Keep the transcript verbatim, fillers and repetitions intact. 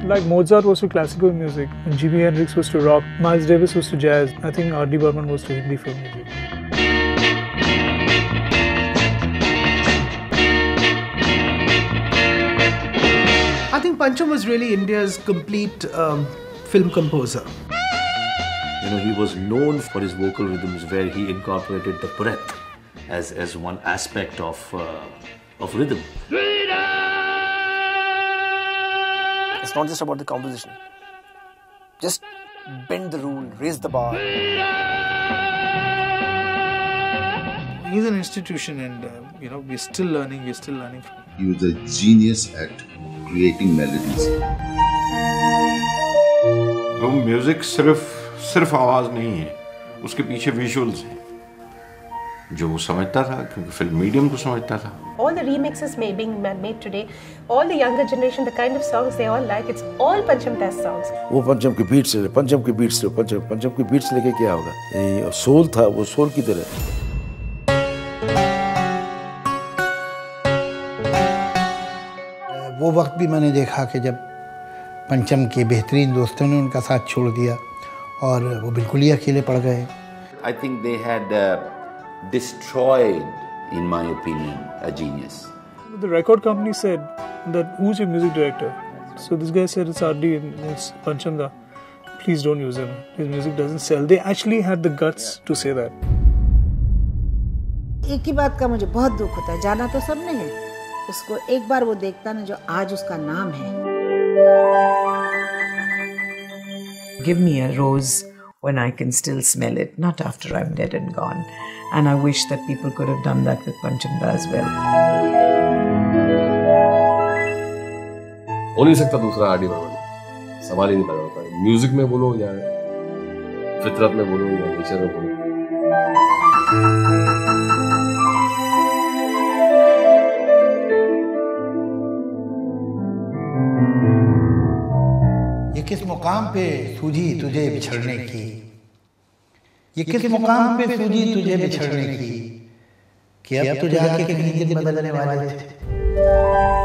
Like Mozart was to classical music, and Jimi Hendrix was to rock, Miles Davis was to jazz. I think R D Burman was to Hindi film music. I think Pancham was really India's complete um, film composer. You know, he was known for his vocal rhythms, where he incorporated the breath as as one aspect of uh, of rhythm. It's not just about the composition. Just bend the rule, raise the bar. He's an institution, and uh, you know, we're still learning. We're still learning from him. He was a genius at creating melodies. वो music सिर्फ सिर्फ आवाज नहीं है, उसके पीछे visuals हैं जो वो समझता था, क्योंकि फिल्म मीडियम को समझता था. All the remixes may being made today, all the younger generation, the kind of songs they all like, it's all Pancham Das songs. वो पंचम के बीट्स ले, पंचम के बीट्स ले, पंचम पंचम के बीट्स लेके क्या होगा? ये सोल था, वो सोल की तरह. वो वक्त भी मैंने देखा कि जब पंचम के बेहतरीन दोस्तों ने उनका साथ छोड़ दिया और वो बिल्कुल ही अकेले पड़ गए. I think they had uh, destroyed, in my opinion, a genius. The record company said that, who's your music director? So this guy said, it's R D, it's Pancham Da. Please don't use him. His music doesn't sell. They actually had the guts to say that. एक ही बात का मुझे बहुत दुख होता है, जाना तो सबने है, उसको एक बार वो देखता ना जो आज उसका नाम है. Give me a rose when I can still smell it, not after I'm dead and gone. And I wish that people could have done that with Pancham Da as well. हो नहीं सकता दूसरा आर डी बर्मन, सवाल ही नहीं पैदा होता है. Music में बोलो या फितरत में बोलो या नेचर में बोलो. ये किस मुकाम पे सूझी तुझे बिछड़ने की, ये किस मुकाम पे सूझी तुझे बिछड़ने की, कि अब तो जाके कहीं दिन बदलने वाले थे.